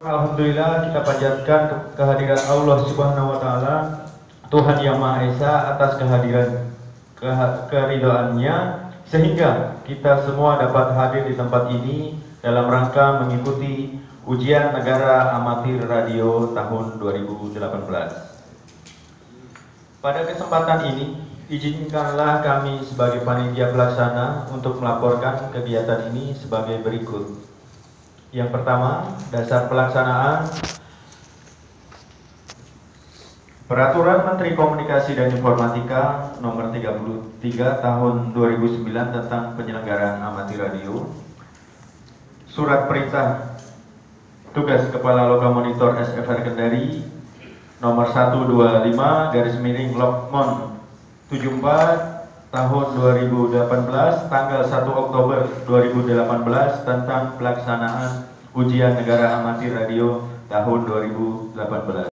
Alhamdulillah kita panjatkan kehadiran Allah Subhanahu wa taala, Tuhan yang Maha Esa, atas kehadiran keridhaannya sehingga kita semua dapat hadir di tempat ini dalam rangka mengikuti ujian negara amatir radio tahun 2018. Pada kesempatan ini, izinkanlah kami sebagai panitia pelaksana untuk melaporkan kegiatan ini sebagai berikut. Yang pertama, dasar pelaksanaan Peraturan Menteri Komunikasi dan Informatika Nomor 33 Tahun 2009 tentang penyelenggaraan amatir radio. Surat Perintah Tugas Kepala Logam Monitor SFR Kendari Nomor 125/Lokmon 74 Tahun 2018 tanggal 1 Oktober 2018 tentang pelaksanaan ujian negara amatir radio tahun 2018.